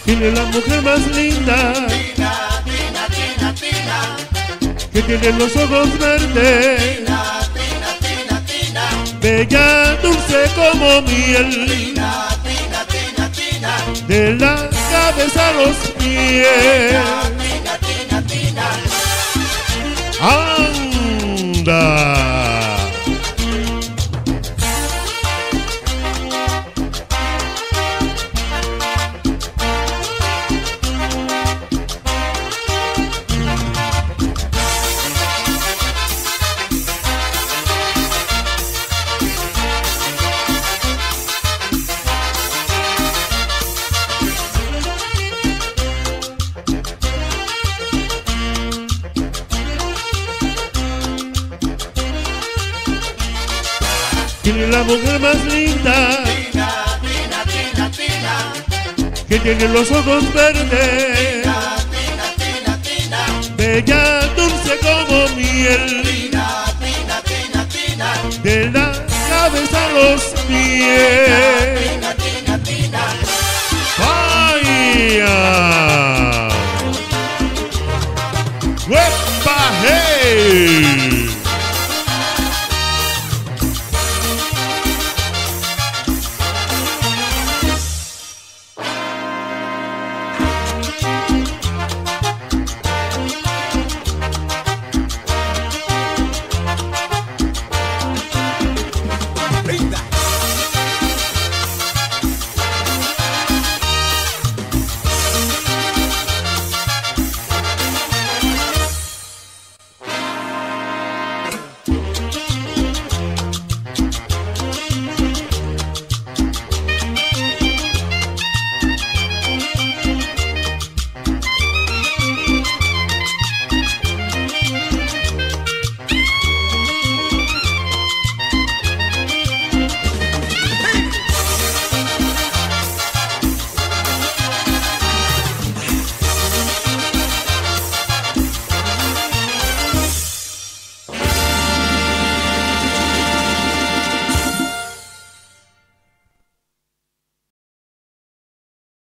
¿Quién es la mujer más linda? Tina, Tina, Tina, Tina. Que tiene los ojos verdes. Tina, Tina, Tina, Tina. Bella, dulce como miel. Tina, Tina, Tina, Tina. De la cabeza a los pies. Tina, Tina, Tina. ¡Anda! ¿Quién es la mujer más linda? Tina, Tina, Tina, Tina. Que tiene los ojos verdes. Tina, Tina, Tina, Tina. Bella, dulce como miel. Tina, Tina, Tina, Tina. De la cabeza a los pies. Tina, Tina, Tina. ¡Vaya! ¡Huepa, hey!